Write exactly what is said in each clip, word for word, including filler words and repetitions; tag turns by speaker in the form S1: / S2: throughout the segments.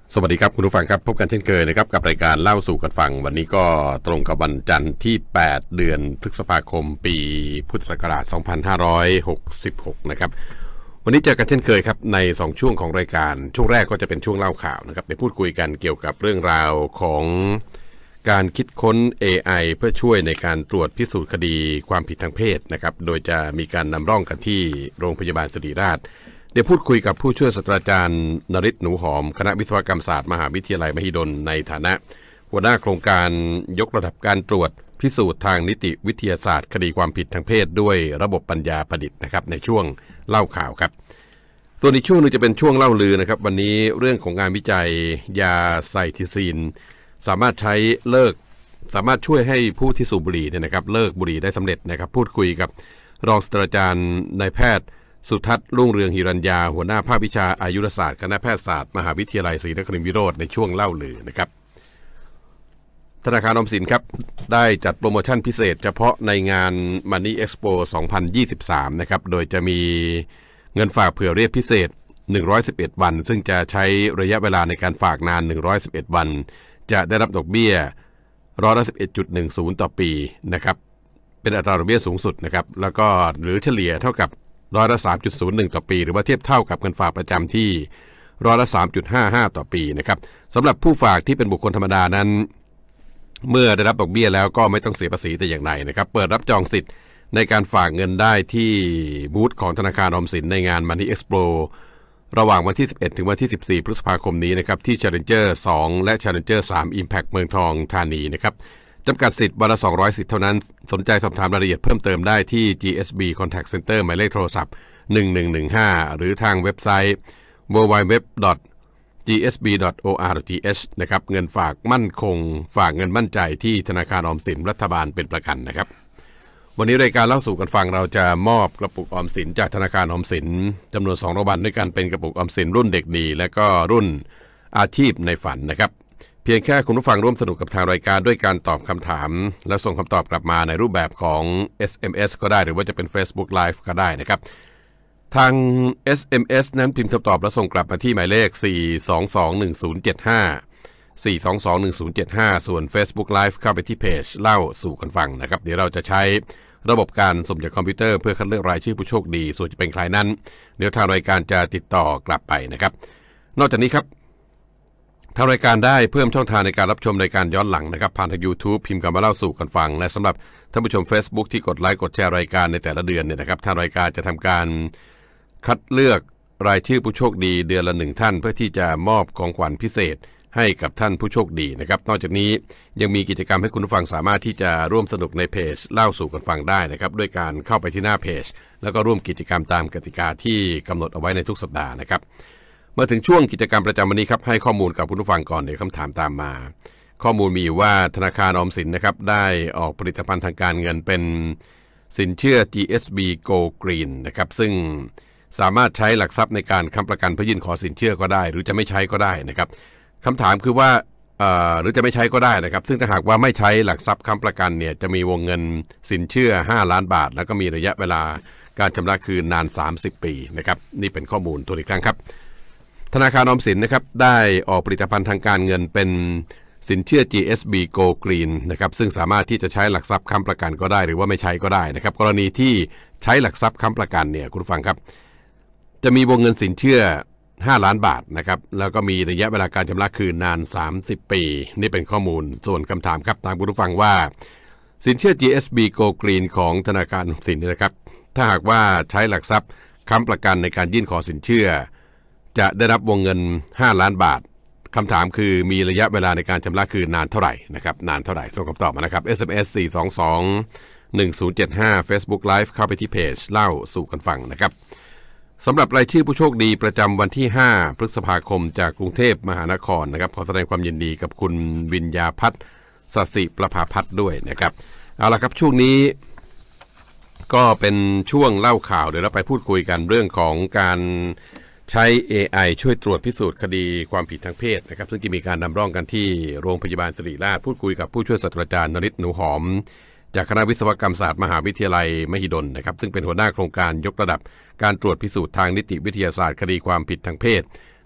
S1: สวัสดีครับคุณผู้ฟังครับพบกันเช่นเคยนะครับกับรายการเล่าสู่กันฟังวันนี้ก็ตรงกับวันจันทร์ที่แปดเดือนพฤษภาคมปีพุทธศักราชสองพันห้าร้อยหกสิบหกนะครับวันนี้เจอกันเช่นเคยครับในสองช่วงของรายการช่วงแรกก็จะเป็นช่วงเล่าข่าวนะครับไปพูดคุยกันเกี่ยวกับเรื่องราวของการคิดค้น เอ ไอ เพื่อช่วยในการตรวจพิสูจน์คดีความผิดทางเพศนะครับโดยจะมีการนำร่องกันที่โรงพยาบาลศิริราชเดี๋ยวพูดคุยกับผู้ช่วยศาสตราจารย์นฤทธิ์หนูหอมคณะวิศวกรรมศาสตร์มหาวิทยาลัยมหิดลในฐานะหัวหน้าโครงการยกระดับการตรวจพิสูจน์ทางนิติวิทยาศาสตร์คดีความผิดทางเพศด้วยระบบปัญญาประดิษฐ์นะครับในช่วงเล่าข่าวครับส่วนอีกช่วงนึงจะเป็นช่วงเล่าลือนะครับวันนี้เรื่องของงานวิจัยยาไซทิซีนสามารถใช้เลิกสามารถช่วยให้ผู้ที่สูบบุหรี่เนี่ยนะครับเลิกบุหรี่ได้สำเร็จนะครับพูดคุยกับรองศาสตราจารย์นายแพทย์สุทัศน์รุ่งเรืองหิรัญญาหัวหน้าภาควิชาอายุรศาสตร์คณะแพทยศาสตร์มหาวิทยาลัยศรีนครินทรวิโรจน์ในช่วงเล่าลือนะครับธนาคารออมสินครับได้จัดโปรโมชั่นพิเศษเฉพาะในงาน Money Expo สองพันยี่สิบสามนะครับโดยจะมีเงินฝากเผื่อเรียกพิเศษหนึ่งร้อยสิบเอ็ดวันซึ่งจะใช้ระยะเวลาในการฝากนานหนึ่งร้อยสิบเอ็ดวันจะได้รับดอกเบี้ยร้อยละ สิบเอ็ดจุดหนึ่งศูนย์ ต่อปีนะครับเป็นอัตราดอกเบี้ยสูงสุดนะครับแล้วก็หรือเฉลี่ยเท่ากับร้อยละ สามจุดศูนย์หนึ่ง ต่อปีหรือว่าเทียบเท่ากับเงินฝากประจำที่ร้อยละ สามจุดห้าห้า ต่อปีนะครับสำหรับผู้ฝากที่เป็นบุคคลธรรมดานั้นเมื่อได้รับดอกเบี้ยแล้วก็ไม่ต้องเสียภาษีแต่อย่างใดนะครับเปิดรับจองสิทธิ์ในการฝากเงินได้ที่บูธของธนาคารออมสินในงาน Money Expo ระหว่างวันที่สิบเอ็ดถึงวันที่สิบสี่พฤษภาคมนี้นะครับที่ Challenger สองและ Challenger สาม Impact เมืองทองธานีนะครับจำกัดสิทธิ์วันละสองร้อยสิทธิ์เท่านั้นสนใจสอบถามรายละเอียดเพิ่มเติมได้ที่ จี เอส บี Contact Center หมายเลขโทรศัพท์หนึ่งหนึ่งหนึ่งห้าหรือทางเว็บไซต์ ดับเบิลยู ดับเบิลยู ดับเบิลยู ดอท จี เอส บี ดอท โอ อาร์ ดอท ที เอช นะครับเงินฝากมั่นคงฝากเงินมั่นใจที่ธนาคารออมสินรัฐบาลเป็นประกันนะครับวันนี้รายการเล่าสู่กันฟังเราจะมอบกระปุกออมสินจากธนาคารออมสินจำนวนสองรางวัลด้วยกันเป็นกระปุกออมสินรุ่นเด็กดีและก็รุ่นอาชีพในฝันนะครับเพียงแค่คุณผู้ฟังร่วมสนุกกับทางรายการด้วยการตอบคำถามและส่งคำตอบกลับมาในรูปแบบของ เอส เอ็ม เอส ก็ได้หรือว่าจะเป็น Facebook Live ก็ได้นะครับทาง เอส เอ็ม เอส นั้นพิมพ์คำตอบและส่งกลับมาที่หมายเลขสี่ สอง สอง หนึ่ง ศูนย์ เจ็ด ห้า สี่ สอง สอง หนึ่ง ศูนย์ เจ็ด ห้าส่วน Facebook Live เข้าไปที่เพจเล่าสู่กันฟังนะครับเดี๋ยวเราจะใช้ระบบการสุ่มจากคอมพิวเตอร์เพื่อคัดเลือกรายชื่อผู้โชคดีส่วนจะเป็นใครนั้นเดี๋ยวทางรายการจะติดต่อกลับไปนะครับนอกจากนี้ครับทางรายการได้เพิ่มช่องทางในการรับชมรายการย้อนหลังนะครับผ่านทาง YouTube พิมพ์คำว่าเล่าสู่กันฟังและสำหรับท่านผู้ชม Facebook ที่กดไลค์กดแชร์รายการในแต่ละเดือนเนี่ยนะครับทางรายการจะทำการคัดเลือกรายชื่อผู้โชคดีเดือนละหนึ่งท่านเพื่อที่จะมอบของขวัญพิเศษให้กับท่านผู้โชคดีนะครับนอกจากนี้ยังมีกิจกรรมให้คุณผู้ฟังสามารถที่จะร่วมสนุกในเพจเล่าสู่กันฟังได้นะครับด้วยการเข้าไปที่หน้าเพจแล้วก็ร่วมกิจกรรมตามกติกาที่กำหนดเอาไว้ในทุกสัปดาห์นะครับมาถึงช่วงกิจกรรมประจำวันนี้ครับให้ข้อมูลกับคุณผู้ฟังก่อนเดี๋ยวคำถามตามมาข้อมูลมีอยู่ว่าธนาคารออมสินนะครับได้ออกผลิตภัณฑ์ทางการเงินเป็นสินเชื่อ จี เอส บี Go Green นะครับซึ่งสามารถใช้หลักทรัพย์ในการค้ำประกันเพื่อยื่นขอสินเชื่อก็ได้หรือจะไม่ใช้ก็ได้นะครับคำถามคือว่าหรือจะไม่ใช้ก็ได้นะครับซึ่งถ้าหากว่าไม่ใช้หลักทรัพย์ค้ำประกันเนี่ยจะมีวงเงินสินเชื่อห้าล้านบาทแล้วก็มีระยะเวลาการชำระคืนนานสามสิบปีนะครับนี่เป็นข้อมูลตัวอีกครั้งครับธนาคารออมสินนะครับได้ออกผลิตภัณฑ์ทางการเงินเป็นสินเชื่อ จี เอส บี Go Green นะครับซึ่งสามารถที่จะใช้หลักทรัพย์ค้ำประกันก็ได้หรือว่าไม่ใช้ก็ได้นะครับกรณีที่ใช้หลักทรัพย์ค้ำประกันเนี่ยคุณผู้ฟังครับจะมีวงเงินสินเชื่อห้าล้านบาทนะครับแล้วก็มีระยะเวลาการชำระคืนนานสามสิบปีนี่เป็นข้อมูลส่วนคำถามครับตามคุณผู้ฟังว่าสินเชื่อ จี เอส บี Go Green ของธนาคารออมสินนะครับถ้าหากว่าใช้หลักทรัพย์ค้ำประกันในการยื่นขอสินเชื่อจะได้รับวงเงินห้าล้านบาทคำถามคือมีระยะเวลาในการชำระคืนนานเท่าไหร่นะครับนานเท่าไหร่ส่งคำตอบมานะครับ เอส เอ็ม เอส สี่ สอง สอง หนึ่ง ศูนย์ เจ็ด ห้า Facebook Live เข้าไปที่เพจเล่าสู่กันฟังนะครับสำหรับรายชื่อผู้โชคดีประจำวันที่ห้าพฤษภาคมจากกรุงเทพมหานครนะครับขอแสดงความยินดีกับคุณวิญญาพัฒน์สัสิประภาพัฒน์ด้วยนะครับเอาละครับช่วงนี้ก็เป็นช่วงเล่าข่าวเดี๋ยวเราไปพูดคุยกันเรื่องของการใช้ เอ ไอ ช่วยตรวจพิสูจน์คดีความผิดทางเพศนะครับซึ่งจะมีการนำร่องกันที่โรงพยาบาลศิริราชพูดคุยกับผู้ช่วยศาสตราจารย์นฤทธิ์หนูหอมจากคณะวิศวกรรมศาสตร์มหาวิทยาลัยมหิดลนะครับซึ่งเป็นหัวหน้าโครงการยกระดับการตรวจพิสูจน์ทางนิติวิทยาศาสตร์คดีความผิดทางเพศ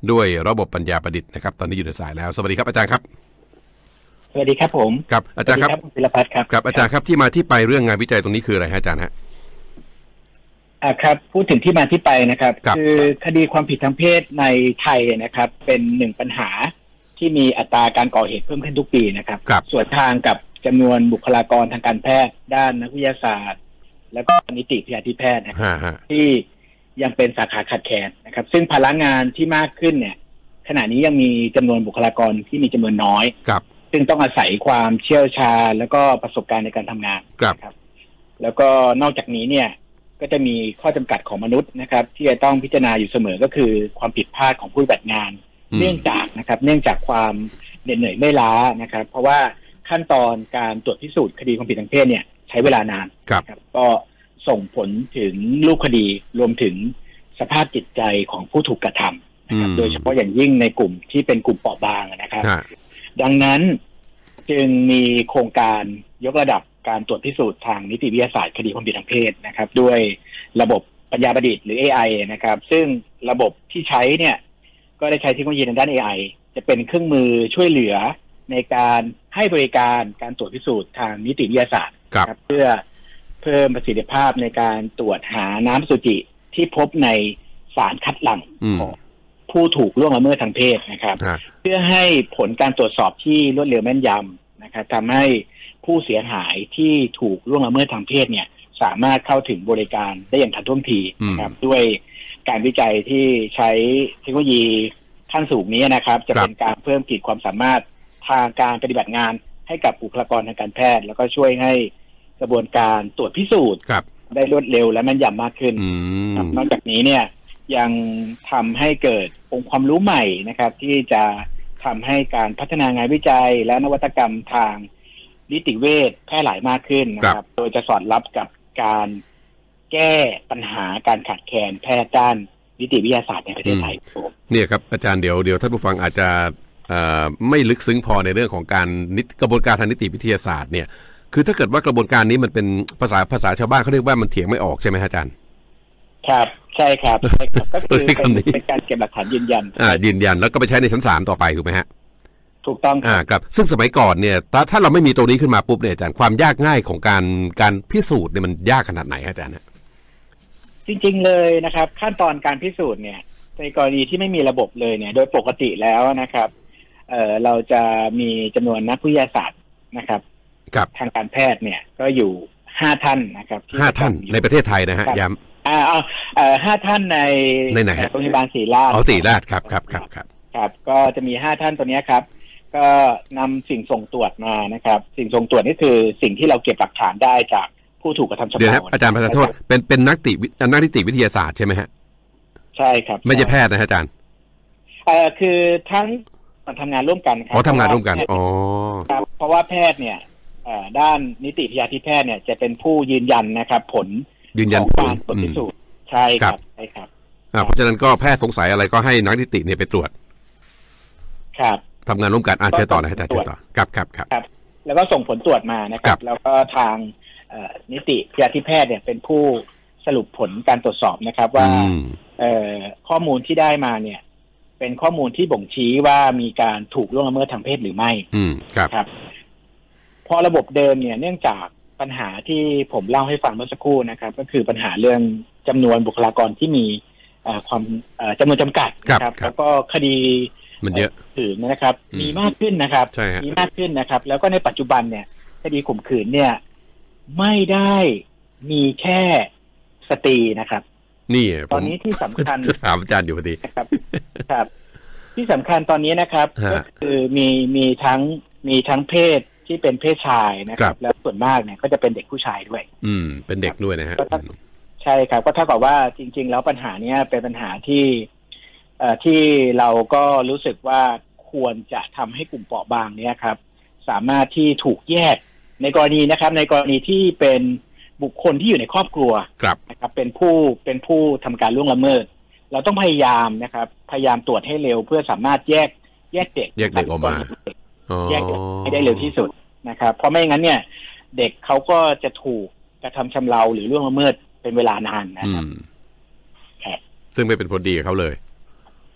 S1: ด้วยระบบปัญญาประดิษฐ์นะครับตอนนี้อยู่ในสายแล้วสวัสดีครับอาจารย์ครับ
S2: สวัสดีครับผม
S1: ครับอาจารย์ครับ
S2: ศิลพัฒน์ครับ
S1: ครับอาจารย์ครับที่มาที่ไปเรื่องงานวิจัยตรงนี้คืออะไรฮะอาจารย์ฮะ
S2: อ่าครับพูดถึงที่มาที่ไปนะครับคือคดีความผิดทางเพศในไทยนะครับเป็นหนึ่งปัญหาที่มีอัตราการก่อเหตุเพิ่มขึ้นทุกปีนะครับส่วนทางกับจำนวนบุคลากรทางการแพทย์ด้านนักวิทยาศาสตร์และก็นิติพยาธิแพทย์นะครับที่ยังเป็นสาขาขาดแคลนนะครับซึ่งภาระงานที่มากขึ้นเนี่ยขณะนี้ยังมีจำนวนบุคลากรที่มีจำนวนน้อยซึ่งต้องอาศัยความเชี่ยวชาญแล้วก็ประสบการณ์ในการทำงานครับแล้วก็นอกจากนี้เนี่ยก็จะมีข้อจำกัดของมนุษย์นะครับที่จะต้องพิจารณาอยู่เสมอก็คือความผิดพลาดของผู้ปฏิบัติงานเนื่องจากนะครับเนื่องจากความเหน็ดเหนื่อยไม่ล้านะครับเพราะว่าขั้นตอนการตรวจพิสูจน์คดีความผิดทางเพศเนี่ยใช้เวลานานครับก็ส่งผลถึงรูปคดีรวมถึงสภาพจิตใจของผู้ถูกกระทำนะครับโดยเฉพาะอย่างยิ่งในกลุ่มที่เป็นกลุ่มเปราะบางนะครับดังนั้นจึงมีโครงการยกระดับการตรวจพิสูจน์ทางนิติวิทยาศาสตร์คดีความผิดทางเพศนะครับด้วยระบบปัญญาประดิษฐ์หรือ เอ ไอ นะครับซึ่งระบบที่ใช้เนี่ยก็ได้ใช้เทคโนโลยีในด้าน เอ ไอ จะเป็นเครื่องมือช่วยเหลือในการให้บริการการตรวจพิสูจน์ทางนิติวิทยาศาสตร์ครับเพื่อเพิ่มประสิทธิภาพในการตรวจหาน้ำอสุจิที่พบในสารคัดหลั่งของผู้ถูกล่วงละเมิดทางเพศนะครับเพื่อให้ผลการตรวจสอบที่รวดเร็วแม่นยำนะครับทำให้ผู้เสียหายที่ถูกล่วงละเมิดทางเพศเนี่ยสามารถเข้าถึงบริการได้อย่างทันท่วงทีนะครับด้วยการวิจัยที่ใช้เทคโนโลยีขั้นสูงนี้นะครับจะเป็นการเพิ่มขีดความสามารถทางการปฏิบัติงานให้กับบุคลากรทางการแพทย์แล้วก็ช่วยให้กระบวนการตรวจพิสูจน์ได้รวดเร็วและแม่นยำมากขึ้นนอกจากนี้เนี่ยยังทำให้เกิดองค์ความรู้ใหม่นะครับที่จะทำให้การพัฒนางานวิจัยและนวัตกรรมทางนิติเวชแพร่หลายมากขึ้นนะครับโดยจะสอดรับกับการแก้ปัญหาการขาดแคลนแพทย์ด้านนิติวิทยาศาสตร์ในประเทศไทย
S1: เนี่ยครับอาจารย์เดี๋ยวเดี๋ยวท่านผู้ฟังอาจจะไม่ลึกซึ้งพอในเรื่องของการกระบวนการทางนิติวิทยาศาสตร์เนี่ยคือถ้าเกิดว่ากระบวนการนี้มันเป็นภาษาภาษาชาวบ้านเขาเรียกว่ามันเถียงไม่ออกใช่ไหมอาจารย์
S2: ครับใช่ครับใช่ครับก็คือเป็นการเก็บหลักฐานยืนยัน
S1: อ่ายืนยันแล้วก็ไปใช้ในชั้นศาลต่อไปถูกไหมฮะ
S2: ถูกต้อง
S1: อ่าครับซึ่งสมัยก่อนเนี่ยถ้าถ้าเราไม่มีตัวนี้ขึ้นมาปุ๊บเนี่ยอาจารย์ความยากง่ายของการการพิสูจน์เนี่ยมันยากขนาดไหนอาจารย์เนี่ย
S2: จริงๆเลยนะครับขั้นตอนการพิสูจน์เนี่ยในกรณีที่ไม่มีระบบเลยเนี่ยโดยปกติแล้วนะครับเอ่อเราจะมีจำนวนนักวิทยาศาสตร์นะครับทางการแพทย์เนี่ยก็อยู่ห้าท่านนะครับ
S1: ห้าท่านในประเทศไทยนะฮะย้ำ
S2: อ่าเอาเอ่อห้าท่านใน
S1: ในไหนฮะ
S2: โรงพยาบาลศรีราช
S1: อ๋อศรีราชครับครับครับครับ
S2: ครับก็จะมีห้าท่านตัวนี้ครับก็นำสิ่งส่งตรวจมานะครับสิ่งส่งตรวจนี่คือสิ่งที่เราเก็บหลักฐานได้จากผู้ถูกกระทำชำเรา
S1: เดี๋ยวครับอาจารย์ประธานโทษเป็นเป็นนักตินักนิติวิทยาศาสตร์ใช่ไหมฮะ
S2: ใช่ครับ
S1: ไม่ใช่แพทย์นะอาจารย์
S2: เอ่อคือทั้งทำงานร่วมกันครับ
S1: อ๋อทำงานร่วมกันอ๋อ
S2: ครับเพราะว่าแพทย์เนี่ยด้านนิติพยาธิแพทย์เนี่ยจะเป็นผู้ยืนยันนะครับผล
S1: ยืนยัน
S2: ผลการตรวจพิสูจน์ใช่ครับใช่ครับ
S1: เพราะฉะนั้นก็แพทย์สงสัยอะไรก็ให้นักนิติเนี่ยไปตรวจ
S2: ครับ
S1: ทำงานร่วมกันอาจจะต่อนะอาจารย์เชิญต่อครับครับครับ
S2: แล้วก็ส่งผลตรวจมานะครับแล้วก็ทางนิติพยาธิแพทย์เนี่ยเป็นผู้สรุปผลการตรวจสอบนะครับว่าข้อมูลที่ได้มาเนี่ยเป็นข้อมูลที่บ่งชี้ว่ามีการถูกล่วงละเมิดทางเพศหรือไม่
S1: อืมครับ
S2: ครับพอระบบเดิมเนี่ยเนื่องจากปัญหาที่ผมเล่าให้ฟังเมื่อสักครู่นะครับก็คือปัญหาเรื่องจำนวนบุคลากรที่มีความจำนวนจำกัดนะครับแล้วก็คดี
S1: มันเยอะ
S2: ขืนนะครับมีมากขึ้นนะครับมีมากขึ้นนะครับแล้วก็ในปัจจุบันเนี่ยคดีข่มขืนเนี่ยไม่ได้มีแค่สตรีนะครับ
S1: นี่
S2: ตอนนี้ที่สำคัญ
S1: ถามอาจารย์อยู่พอดี
S2: ครับครับที่สำคัญตอนนี้นะครับก็คือมีมีทั้งมีทั้งเพศที่เป็นเพศชายนะครับแล้วส่วนมากเนี่ยก็จะเป็นเด็กผู้ชายด้วย
S1: อืมเป็นเด็กด้วยนะฮะ
S2: ใช่ครับก็เท่ากับว่าจริงๆแล้วปัญหาเนี้ยเป็นปัญหาที่เอ่อที่เราก็รู้สึกว่าควรจะทำให้กลุ่มเปราะบางเนี้ยครับสามารถที่ถูกแยกในกรณีนะครับในกรณีที่เป็นบุคคลที่อยู่ในครอบครัวนะครับเป็นผู้เป็นผู้ทำการล่วงละเมิดเราต้องพยายามนะครับพยายามตรวจให้เร็วเพื่อสามารถแยกแยกเด็ก
S1: แยกเด็กออกมา
S2: แยกเด็กให้ได้เร็วที่สุดนะครับเพราะไม่งั้นเนี่ยเด็กเขาก็จะถูกกระทำชำเราหรือล่วงละเมิดเป็นเวลานานนะครับ
S1: ซึ่งไม่เป็นผลดีกับเขาเลย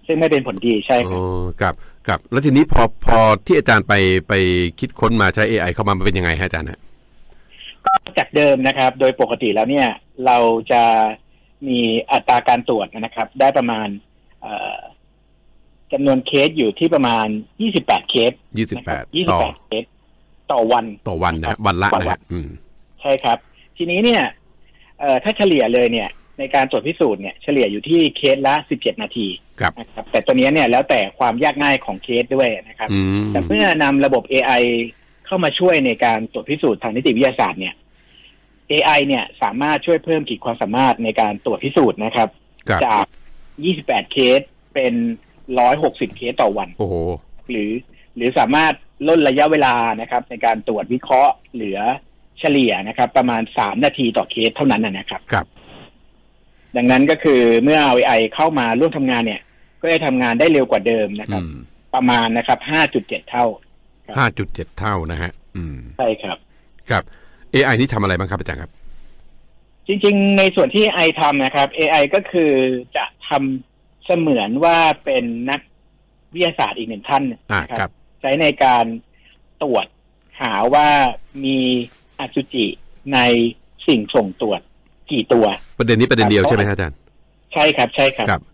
S2: ซึ่งไม่เป็นผลดีใช่ครับ
S1: อ๋อครับครับแล้วทีนี้พอพอที่อาจารย์ไปไปคิดค้นมาใช้ เอ ไอ เข้ามามันเป็นยังไงฮะอาจารย์ฮะ
S2: ก็จากเดิมนะครับโดยปกติแล้วเนี่ยเราจะมีอัตราการตรวจนะครับได้ประมาณจำนวนเคสอยู่ที่ประมาณยี่สิบแปดเคส
S1: ยี่สิบแปด
S2: ยี่สิบแปดเคสต่อวัน
S1: ต่อวันนะวันละนะฮะ
S2: ใช่ครับทีนี้เนี่ยถ้าเฉลี่ยเลยเนี่ยในการตรวจพิสูจน์เนี่ยเฉลี่ยอยู่ที่เคสละสิบเจ็ดนาทีนะครับแต่ตัวนี้เนี่ยแล้วแต่ความยากง่ายของเคสด้วยนะครับแต่เมื่อนำระบบ เอ ไอ เข้ามาช่วยในการตรวจพิสูจน์ทางนิติวิทยาศาสตร์เนี่ย เอ ไอ เนี่ยสามารถช่วยเพิ่มขีดความสามารถในการตรวจพิสูจน์นะครับจากยี่สิบแปดเคสเป็นหนึ่งร้อยหกสิบเคสต่อวัน
S1: โอ้โห
S2: หรือหรือสามารถลดระยะเวลานะครับในการตรวจวิเคราะห์เหลือเฉลี่ยนะครับประมาณสามนาทีต่อเคสเท่านั้นนะครับ
S1: ครับ
S2: ดังนั้นก็คือเมื่อเอา เอ ไอ เข้ามาร่วมทำงานเนี่ยก็จะทำงานได้เร็วกว่าเดิมนะครับประมาณนะครับ ห้าจุดเจ็ด เท่า
S1: ห้าจุดเจ็ด เท่านะฮะอืม
S2: ใช่ครับ
S1: ครับ เอ ไอ นี่ทำอะไรบ้างครับอาจารย์ครับ
S2: จริงๆในส่วนที่ เอ ไอ ทำนะครับ เอ ไอ ก็คือจะทำเสมือนว่าเป็นนักวิทยาศาสตร์อีกหนึ่งท่านนะครับใช้ในการตรวจหาว่ามีอสุจิในสิ่งส่งตรวจกี่ตัว
S1: ประเด็นนี้ประเด็นเดียวใช่ไหมอาจารย์
S2: ใช่ครับใช่ครับ
S1: ครับ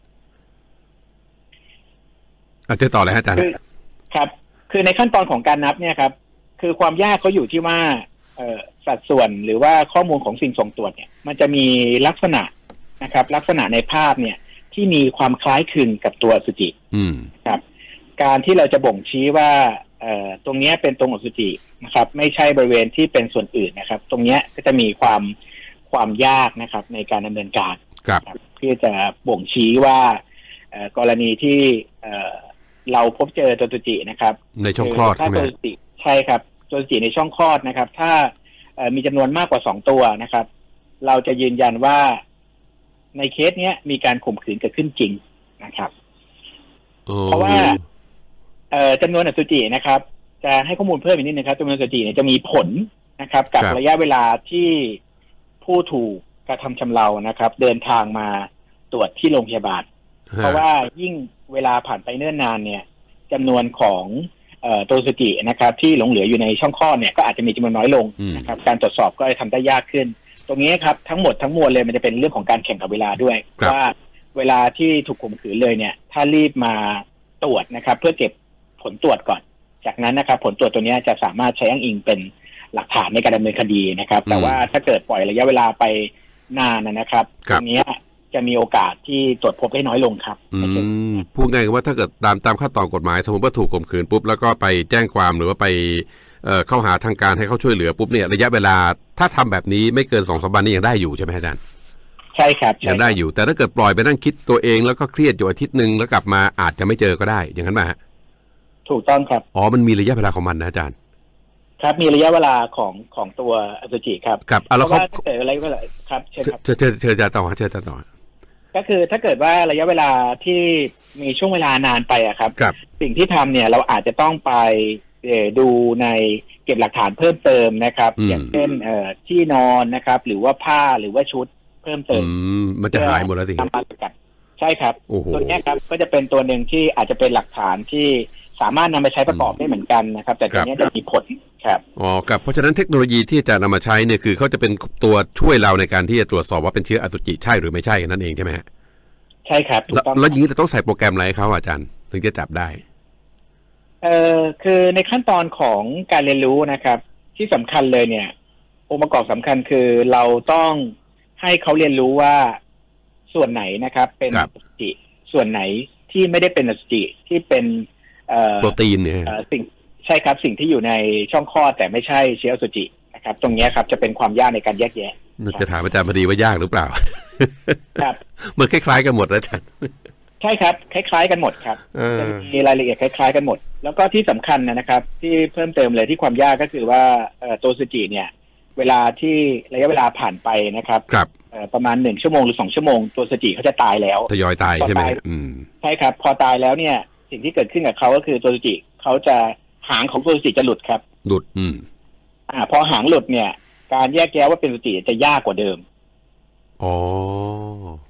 S1: อาจารย์ต่อเลยอาจารย์
S2: ครับคือในขั้นตอนของการนับเนี่ยครับคือความยากเขาอยู่ที่ว่าเอ่อสัดส่วนหรือว่าข้อมูลของสิ่งส่งตรวจเนี่ยมันจะมีลักษณะนะครับลักษณะในภาพเนี่ยที่มีความคล้ายคลึงกับตัวอสุจิครับการที่เราจะบ่งชี้ว่าเอ่อตรงนี้เป็นตรงอสุจินะครับไม่ใช่บริเวณที่เป็นส่วนอื่นนะครับตรงนี้ก็จะมีความความยากนะครับในการดำเนินการเพื่อจะบ่งชี้ว่ากรณีที่เราพบเจอตัวอสุจินะครับ
S1: ในช่องคลอดใช่ไหม
S2: ใช่ครับตัวอสุจิในช่องคลอดนะครับถ้ามีจำนวนมากกว่าสองตัวนะครับเราจะยืนยันว่าในเคสนี้มีการข่มขืนเกิดขึ้นจริงนะครับเพราะว่าจำนวนอสุจินะครับจะให้ข้อมูลเพิ่มอีกนิดนึงครับจำนวนอสุจิเนี่ยจะมีผลนะครับกับระยะเวลาที่ผู้ถูกกระทำชำเรานะครับเดินทางมาตรวจที่โรงพยาบาลเพราะว่ายิ่งเวลาผ่านไปเนิ่นนานเนี่ยจำนวนของตัวอสุจินะครับที่หลงเหลืออยู่ในช่องคลอดเนี่ยก็อาจจะมีจำนวนน้อยลงนะครับการตรวจสอบก็จะทำได้ยากขึ้นตรงนี้ครับทั้งหมดทั้งมวลเลยมันจะเป็นเรื่องของการแข่งกับเวลาด้วยว่าเวลาที่ถูกข่มขืนเลยเนี่ยถ้ารีบมาตรวจนะครับเพื่อเก็บผลตรวจก่อนจากนั้นนะครับผลตรวจตัวนี้จะสามารถใช้อ้างอิงเป็นหลักฐานในการดำเนินคดีนะครับแต่ว่าถ้าเกิดปล่อยระยะเวลาไปนานนะครับตรงนี้จะมีโอกาสที่ตรวจพบได้น้อยลงครับ
S1: พูดง่ายๆว่าถ้าเกิดตามตามขั้นตอนกฎหมายสมมติว่าถูกข่มขืนปุ๊บแล้วก็ไปแจ้งความหรือว่าไปเอ่อเข้าหาทางการให้เขาช่วยเหลือปุ๊บเนี่ยระยะเวลาถ้าทำแบบนี้ไม่เกินสองสามวันนี้ยังได้อยู่ใช่ไหมอาจารย์
S2: ใช่ครับ
S1: ยังได้อยู่แต่ถ้าเกิดปล่อยไปนั่งคิดตัวเองแล้วก็เครียดอยู่อาทิตย์นึงแล้วกลับมาอาจจะไม่เจอก็ได้อย่างนั้นไหมฮะ
S2: ถูกต้องครับ
S1: อ๋อมันมีระยะเวลาของมันนะอาจารย์
S2: ครับมีระยะเวลาของของตัวอสุจิครับ
S1: ครับ
S2: เพราะว่าถ้าเกิดอะไรก็ครับเชิญครับ
S1: เชิญเชิญเชิญจะต่อเชิญจะต่อ
S2: ก็คือถ้าเกิดว่าระยะเวลาที่มีช่วงเวลานานไปอะครับสิ่งที่ทำเนี่ยเราอาจจะต้องไปดูในเก็บหลักฐานเพิ่มเติมนะครับอย่างเช่นที่นอนนะครับหรือว่าผ้าหรือว่าชุดเพิ่มเติม
S1: มันจะหายหมดแล้วสิ
S2: ทำมาสกัดใช่ครับตัวนี้ครับก็จะเป็นตัวหนึ่งที่อาจจะเป็นหลักฐานที่สามารถนำไปใช้ประกอบได้เหมือนกันนะครับแต่ตัวนี้จะมีผลครับ
S1: อ๋อครับเพราะฉะนั้นเทคโนโลยีที่จะนำมาใช้เนี่ยคือเขาจะเป็นตัวช่วยเราในการที่จะตรวจสอบว่าเป็นเชื้ออสุจิใช่หรือไม่ใช่นั่นเองใช่ไหมฮะ
S2: ใช่ครับถูกต้อง
S1: แล้วอย่างนี้เราต้องใส่โปรแกรมอะไรเขาอาจารย์ถึงจะจับได้
S2: เอ่อคือในขั้นตอนของการเรียนรู้นะครับที่สำคัญเลยเนี่ยองค์ประกอบสำคัญคือเราต้องให้เขาเรียนรู้ว่าส่วนไหนนะครับเป็นอสุจิส่วนไหนที่ไม่ได้เป็นอสุจิที่เป็น
S1: โปรตีนเนี่ย
S2: สิ่งใช่ครับสิ่งที่อยู่ในช่องคลอดแต่ไม่ใช่เชื้ออสุจินะครับตรงนี้ครับจะเป็นความยากในการแยกแยะ
S1: จะถามอาจารย์พอดีว่ายากหรือเปล่า
S2: ครับ
S1: มันคล้ายๆกันหมดอาจารย์
S2: ใช่ครับคล้ายๆกันหมดครับจะมีรายละเอียดคล้ายๆกันหมดแล้วก็ที่สำคัญนะครับที่เพิ่มเติมเลยที่ความยากก็คือว่าตัวอสุจิเนี่ยเวลาที่ระยะเวลาผ่านไปนะครับ
S1: ครับ
S2: ประมาณหนึ่งชั่วโมงหรือสองชั่วโมงตัวอสุจิเขาจะตายแล้ว
S1: ทยอยตายใช่ไหม
S2: ใช่ครับพอตายแล้วเนี่ยสิ่งที่เกิดขึ้นกับเขาก็คือตัวอสุจิเขาจะหางของตัวอสุจิจะหลุดครับ
S1: หลุดอืม
S2: อ่าพอหางหลุดเนี่ยการแยกแยะว่าเป็นอสุจิจะยากกว่าเดิม
S1: อ๋อ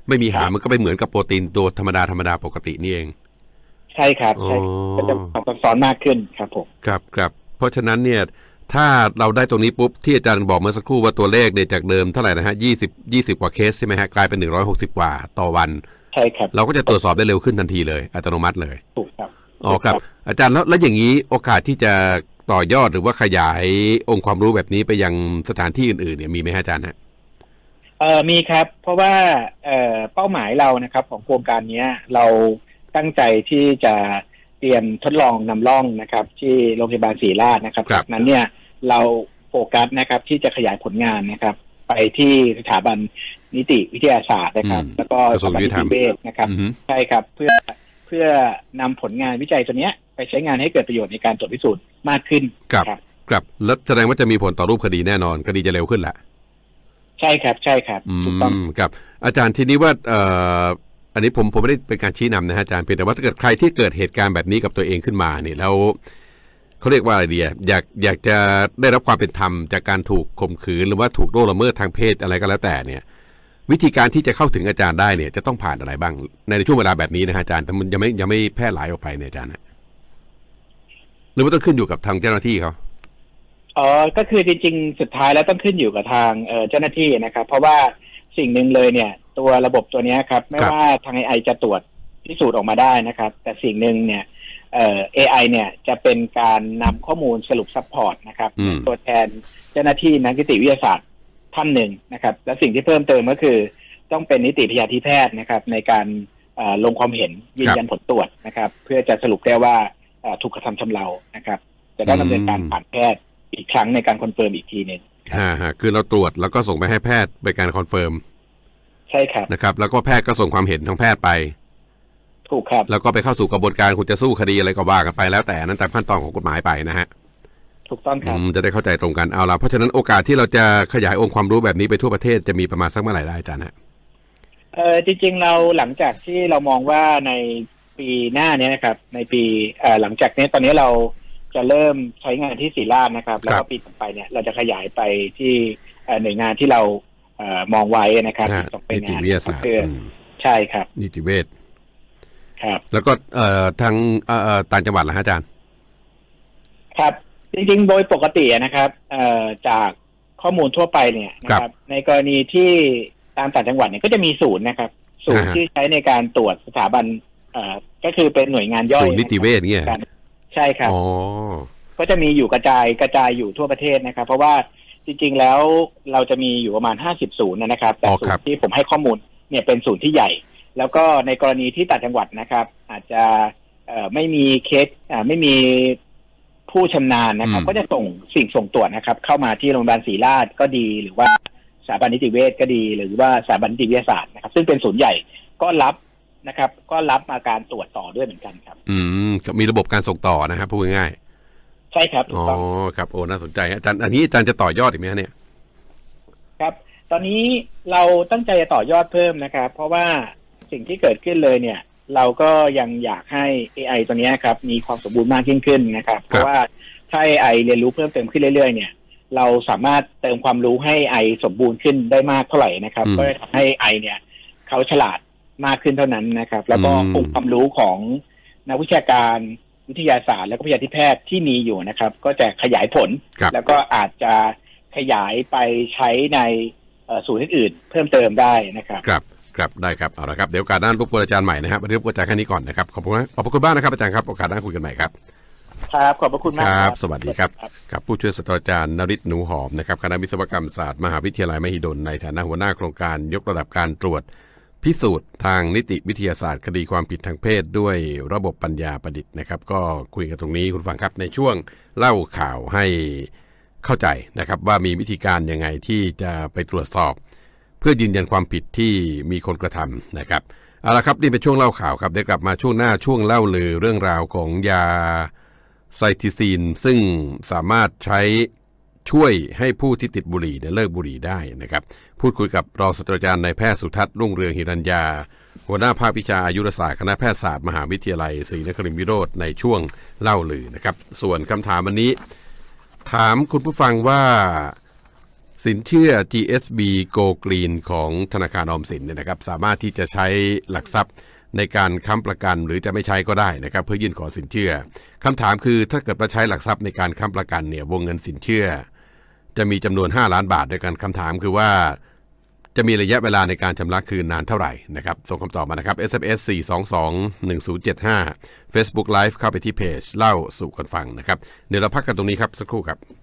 S1: ไม่มีหางมันก็ไปเหมือนกับโปรตีนตัวธรรมดาธรรมดาปกตินี่เอง
S2: ใช่ครับใช่ก็จะซับซ้อนมากขึ้นครับผม
S1: ครับครับเพราะฉะนั้นเนี่ยถ้าเราได้ตรงนี้ปุ๊บที่อาจารย์บอกเมื่อสักครู่ว่าตัวเลขเนี่ยจากเดิมเท่าไหร่นะฮะยี่สิบยี่สิบกว่าเคสใช่ไหมฮะกลายเป็นหนึ่งร้อยหกสิบกว่าต่อวัน
S2: ใช่ครับ
S1: เราก็จะตรวจสอบได้เร็วขึ้นทันทีเลยอัตโนมัติเลย
S2: ถูกครับ
S1: อ๋อครับอาจารย์แล้วแล้วอย่างนี้โอกาสที่จะต่อยอดหรือว่าขยายองค์ความรู้แบบนี้ไปยังสถานที่อื่นๆเนี่ยมีไหมฮะอาจารย์ฮะ
S2: เอ่อมีครับเพราะว่าเอ่อเป้าหมายเรานะครับของโครงการนี้เราตั้งใจที่จะเตรียมทดลองนำร่องนะครับที่โรงพยาบาลศรีราชนะครับจากนั้นเนี่ยเราโฟกัสนะครับที่จะขยายผลงานนะครับไปที่สถาบันนิติวิทยาศาสตร์นะครับแล้วก็สถาบันนิติเวชนะครับใช่ครับเพื่อเพื่อนำผลงานวิจัยตัวนี้ไปใช้งานให้เกิดประโยชน์ในการตรวจพิสูจน์มากขึ้น
S1: ครับครับแล้วแสดงว่าจะมีผลต่อรูปคดีแน่นอนคดีจะเร็วขึ้นแหละ
S2: ใช่ครับใช่ครับถูกต้อง
S1: ครับอาจารย์ทีนี้ว่าเอ่ออันนี้ผมผมไม่ได้เป็นการชี้นำนะฮะอาจารย์เพียงแต่ว่าถ้าเกิดใครที่เกิดเหตุการณ์แบบนี้กับตัวเองขึ้นมาเนี่ยแล้วเขาเรียกว่าอะไรดีอยากอยากจะได้รับความเป็นธรรมจากการถูกข่มขืนหรือว่าถูกล่วงละเมิดทางเพศอะไรก็แล้วแต่เนี่ยวิธีการที่จะเข้าถึงอาจารย์ได้เนี่ยจะต้องผ่านอะไรบ้างในช่วงเวลาแบบนี้นะฮะอาจารย์แต่มันยังไม่ยังไม่แพร่หลายออกไปเนี่ยอาจารย์หรือว่าต้องขึ้นอยู่กับทางเจ้าหน้าที่เขา
S2: อ๋อก็คือจริงๆสุดท้ายแล้วต้องขึ้นอยู่กับทางเจ้าหน้าที่นะครับเพราะว่าสิ่งหนึ่งเลยเนี่ยตัวระบบตัวนี้ครับไม่ว่าทาง เอ ไอ จะตรวจพิสูจน์ออกมาได้นะครับแต่สิ่งหนึ่งเนี่ยเอ่อ เอ ไอ เนี่ยจะเป็นการนำข้อมูลสรุปซัพพอร์ตนะครับตัวแทนเจ้าหน้าที่นักนิติวิทยาศาสตร์ท่านหนึ่งนะครับและสิ่งที่เพิ่มเติมก็คือต้องเป็นนิติพยาธิแพทย์นะครับในการลงความเห็นยืนยันผลตรวจนะครับเพื่อจะสรุปได้ว่าถูกกระทำชำเรานะครับจะได้ดำเนินการผ่านแพทย์อีกครั้งในการคอนเฟิร์มอีกทีนึง
S1: ฮ่าฮะคือเราตรวจแล้วก็ส่งไปให้แพทย์เป็นการคอนเฟิร์ม
S2: ใช่ครับ
S1: นะครับแล้วก็แพทย์ก็ส่งความเห็นทางแพทย์ไป
S2: ถูกครับ
S1: แล้วก็ไปเข้าสู่กระบวนการคุณจะสู้คดีอะไรก็ว่ากันไปแล้วแต่นั้นตามขั้นตอนของกฎหมายไปนะฮะ
S2: ถูกต้องครับ
S1: จะได้เข้าใจตรงกันเอาละเพราะฉะนั้นโอกาสที่เราจะขยายองค์ความรู้แบบนี้ไปทั่วประเทศจะมีประมาณสักเมื่อไหร่ได้อาจารย์ฮะ
S2: เออจริงๆเราหลังจากที่เรามองว่าในปีหน้านี้นะครับในปีเอ่อหลังจากนี้ตอนนี้เราจะเริ่มใช้งานที่ศรีราชนะครับแล้วก็ปีต่อไปเนี่ยเราจะขยายไปที่หน่วยงานที่เราเอ่อมองไว้นะครับ
S1: ต่อไปนิติวิทยาศาสตร์
S2: ใช่ครับ
S1: นิติเวช
S2: ครับ
S1: แล้วก็เอ่อทางเอ่อต่างจังหวัดเหรอฮะอาจารย์
S2: ครับจริงๆโดยปกตินะครับเอ่อจากข้อมูลทั่วไปเนี่ยนะครับในกรณีที่ตามต่างจังหวัดเนี่ยก็จะมีศูนย์นะครับศูนย์ที่ใช้ในการตรวจสถาบันเอ่อก็คือเป็นหน่วยงานย่อย
S1: ศูนย์นิติเวชเนี่ย
S2: ใช่ครับก็จะมีอยู่กระจายกระจายอยู่ทั่วประเทศนะครับเพราะว่าจริงๆแล้วเราจะมีอยู่ประมาณห้าสิบศูนย์นะครับแต่ศูนย์ที่ผมให้ข้อมูลเนี่ยเป็นศูนย์ที่ใหญ่แล้วก็ในกรณีที่ต่างจังหวัดนะครับอาจจะเอ่อไม่มีเคสอ่าไม่มีผู้ชำนาญนะครับก็จะส่งสิ่งส่งตรวจนะครับเข้ามาที่โรงพยาบาลศรีราชก็ดีหรือว่าสถาบันนิติเวชก็ดีหรือว่าสถาบันนิติวิทยาศาสตร์นะครับซึ่งเป็นศูนย์ใหญ่ก็รับนะครับก็รับมาการตรวจต่อด้วยเหมือนกันครับ
S1: อืมมีระบบการส่งต่อนะครับพูดง่าย
S2: ๆใช่ครับ
S1: อ๋อครับโอ้น่าสนใจอาจารย์อันนี้อาจารย์จะต่อยอดอีกไหมเนี่ย
S2: ครับตอนนี้เราตั้งใจจะต่อยอดเพิ่มนะครับเพราะว่าสิ่งที่เกิดขึ้นเลยเนี่ยเราก็ยังอยากให้ เอ ไอ ตัวนี้ครับมีความสมบูรณ์มากยิ่งขึ้นนะครับเพราะว่าถ้า เอ ไอ เรียนรู้เพิ่มเติมขึ้นเรื่อยๆเนี่ยเราสามารถเติมความรู้ให้ เอ ไอ สมบูรณ์ขึ้นได้มากเท่าไหร่นะครับก็จะทำให้ เอ ไอ เนี่ยเขาฉลาดมากขึ้นเท่านั้นนะครับแล้วก็องค์ความรู้ของนักวิชาการวิทยาศาสตร์และก็พยาธิแพทย์ที่มีอยู่นะครับก็จะขยายผลแล้วก็อาจจะขยายไปใช้ในศูนย์อื่นๆเพิ่มเติมได้นะครับ
S1: ครับครับได้ครับเอาละครับเดี๋ยวโอกาสหน้ารบกวนอาจารย์ใหม่นะครับวันนี้รบกวนอาจารย์แค่นี้ก่อนนะครับขอบคุณขอบคุณบ้างนะครับอาจารย์ครับโอกาสหน้าคุยกันใหม่ครับ
S2: ครับขอบพระคุณมาก
S1: ครับสวัสดีครับครับผู้ช่วยศาสตราจารย์นฤทธิ์หนูหอมนะครับคณะวิศวกรรมศาสตร์มหาวิทยาลัยมหิดลในฐานะหัวหน้าโครงการยกระดับการตรวจพิสูจน์ทางนิติวิทยาศาสตร์คดีความผิดทางเพศด้วยระบบปัญญาประดิษฐ์นะครับก็คุยกันตรงนี้คุณฟังครับในช่วงเล่าข่าวให้เข้าใจนะครับว่ามีวิธีการยังไงที่จะไปตรวจสอบเพื่อยืนยันความผิดที่มีคนกระทำนะครับเอาละครับนี่เป็นช่วงเล่าข่าวครับเดี๋ยวกลับมาช่วงหน้าช่วงเล่าลือเรื่องราวของยาไซทิซีนซึ่งสามารถใช้ช่วยให้ผู้ที่ติดบุหรี่เนี่ยเลิกบุหรี่ได้นะครับพูดคุยกับรองศาสตราจารย์นายแพทย์สุทัศน์รุ่งเรืองหิรัญญาหัวหน้าภาควิชาอายุรศาสตร์คณะแพทยศาสตร์มหาวิทยาลัยศรีนครินทร์วิโรจน์ในช่วงเล่าลือนะครับส่วนคำถามวันนี้ถามคุณผู้ฟังว่าสินเชื่อ จี เอส บี Go Green ของธนาคารออมสินเนี่ยนะครับสามารถที่จะใช้หลักทรัพย์ในการค้ำประกันหรือจะไม่ใช้ก็ได้นะครับเพื่อยื่นขอสินเชื่อคำถามคือถ้าเกิดมาใช้หลักทรัพย์ในการค้ำประกันเนี่ยวงเงินสินเชื่อจะมีจำนวนห้าล้านบาทด้วยกันคำถามคือว่าจะมีระยะเวลาในการชำระคืนนานเท่าไหร่นะครับส่งคำตอบมานะครับ เอส เอ็ม เอส สี่ สอง สอง หนึ่ง ศูนย์ เจ็ด ห้า Facebook Live เข้าไปที่เพจเล่าสู่กันฟังนะครับเดี๋ยวเราพักกันตรงนี้ครับสักครู่ครับ